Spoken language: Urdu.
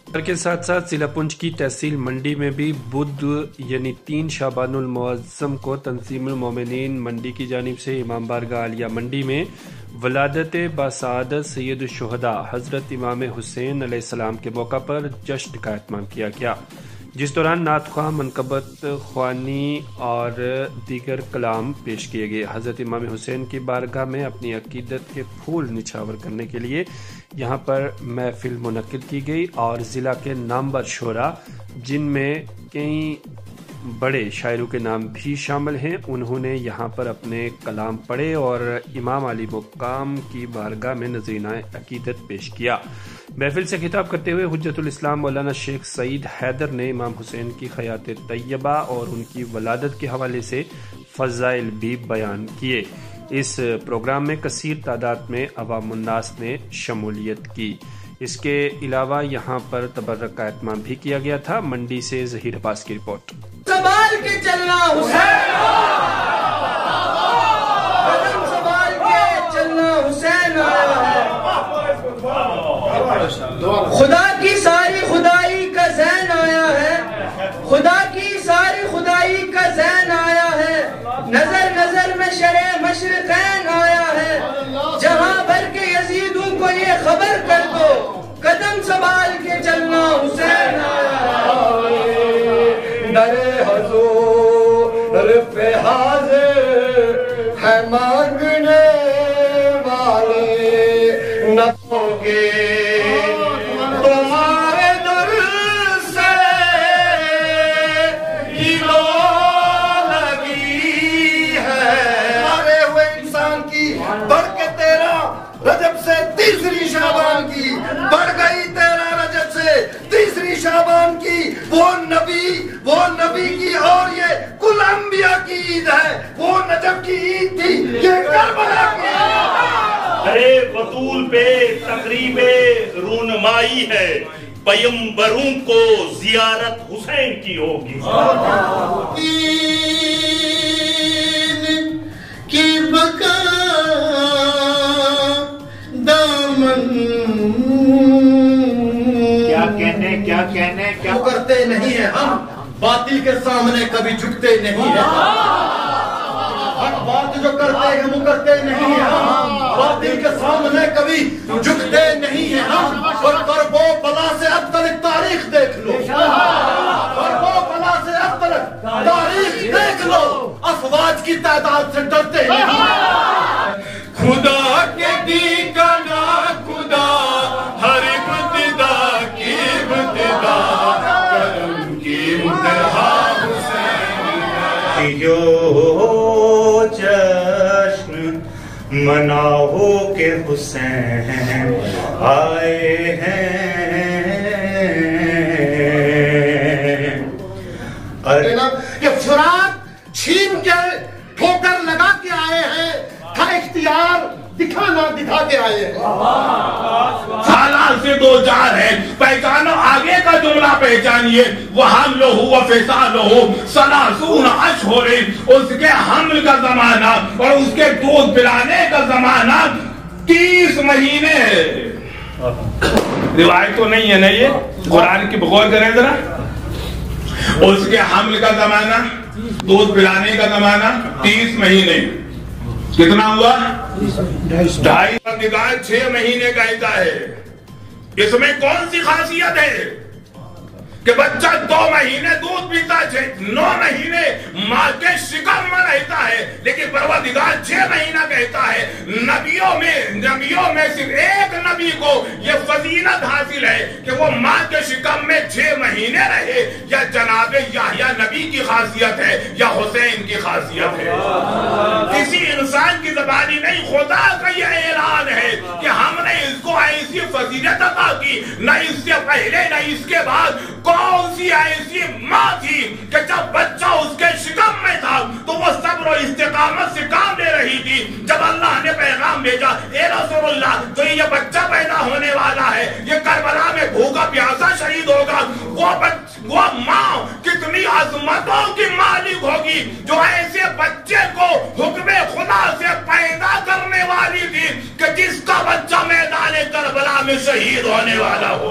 کے ساتھ ساتھ ضلع پنچ کی تحصیل منڈی میں بھی بدھ یعنی 3 شعبان المعظم کو تنظیم المومنین منڈی کی جانب سے امام بارگاہ عالیہ منڈی میں ولادت باسعادت سید الشہداء حضرت امام حسین علیہ السلام کے موقع پر جشن کا اہتمام کیا گیا، جس دوران نعت خواہ، منقبت خوانی اور دیگر کلام پیش کیے گئے۔ حضرت امام حسین کی بارگاہ میں اپنی عقیدت کے پھول نچھاور کرنے کے لیے یہاں پر محفل منعقد کی گئی اور ضلع کے نامور شعراء، جن میں کئی بڑے شاعروں کے نام بھی شامل ہیں، انہوں نے یہاں پر اپنے کلام پڑھے اور امام علی مقام کی بارگاہ میں نذرینہ عقیدت پیش کیا۔ محفل سے خطاب کرتے ہوئے حجت الاسلام مولانا شیخ سعید حیدر نے امام حسین کی حیات طیبہ اور ان کی ولادت کے حوالے سے فضائل بھی بیان کیے۔ اس پروگرام میں کثیر تعداد میں عوام الناس نے شمولیت کی۔ اس کے علاوہ یہاں پر تبرک کا اہتمام بھی کیا گیا تھا۔ منڈی سے ظہیر عباس کی رپورٹ۔ سنبھال کے چلنا حسین، قدم سنبھال کے چلنا حسین آیا ہے، خدا کی ساری خدائی کا زین آیا ہے، خدا کی ساری خدائی کا زین آیا ہے، نظر نظر میں شرع مشرقین آیا ہے، جہاں بھر کے یزیدوں کو یہ خبر کر دو، قدم سنبھال کے چلنا حسین آیا ہے، در حضور پہ حاضر ہے مانگنے والے نہ ہوگے تمہارے در سے ہیلو لگی ہے، مارے ہوئے انسان کی بڑھ کے تیرا رجب سے تیسری شعبان کی بڑھ گئی، تیرا رجب سے تیسری شعبان کی وہ نبی کی اور یہ کل انبیاء کی عید ہے، وہ نجف کی عید تھی، یہ کربلا کی عید۔ ارے بطول پہ تقریب رونمائی ہے، پیمبروں کو زیارت حسین کی ہوگی۔ دین کی بقا دامن کیا کہنے کیا کرتے نہیں ہیں ہم، باطل کے سامنے کبھی جھکتے نہیں ہیں، حق بات جو کرتے ہیں وہ کرتے نہیں ہیں ہم، باطل کے سامنے کبھی جھکتے نہیں ہیں ہم، اور کرب و بلا سے اب تک تاریخ دیکھ لو، کرب و بلا سے اب تک تاریخ دیکھ لو، افواج کی تعداد سے ڈرتے نہیں ہیں، خدا کے دی کا نا خدا ہر ابتدا کی ابتدا کرم کی انتہا حسین، یو جشن مناؤ کہ حسین آئے ہیں۔ یہ فرات چھین کے ٹھوکر لگا کے آئے ہیں، تھا اختیار دکھا کے آئے ہیں، سالار سے دو چار ہے، پہچانو آگے کا جملہ پہچانیے، وہ حمل ہو فسال ہو سلاسون اشہر، اس کے حمل کا زمانہ اور اس کے دودھ پلانے کا زمانہ 30 مہینے ہے۔ روایت تو نہیں ہے نا، یہ قرآن کی غور کریں ذرا، اس کے حمل کا زمانہ، دودھ پلانے کا زمانہ 30 مہینے، کتنا ہوا؟ 2.5 نگاہ 6 مہینے کا حصہ ہے۔ اس میں کون سی خاصیت ہے کہ بچہ 2 مہینے دودھ پیتا ہے، 9 مہینے ماں کے شکم میں رہتا ہے، لیکن پروردگار 6 مہینہ کہتا ہے۔ نبیوں میں صرف ایک نبی کو یہ فضیلت حاصل ہے کہ وہ ماں کے شکم میں 6 مہینے رہے، یا جناب یحییٰ نبی کی خاصیت ہے یا حسین کی خاصیت ہے۔ کسی انسان کی زبانی نہیں، خدا کا یہ اعلان ہے کہ ہم نے اس کو ایسی فضیلت عطا کی، نہ اس سے پہلے نہ اس کے بعد کون سی ایسی ماں تھی کہ جب بچہ اس کے شکم میں تھا تو وہ صبر و استقامت سے کام لے رہی تھی۔ جب اللہ نے پیغام بھیجا، اے رسول اللہ تو یہ بچہ پیدا ہونے والا ہے، یہ کربلا میں بھوکا پیاسا شہید ہوگا، وہ ماں کتنی عظمتوں کی مالک ہوگی جو ایسے بچے کو حکم خدا سے پیدا کرنے والی تھی کہ جس کا بچہ میدان کربلا میں شہید ہونے والا ہو۔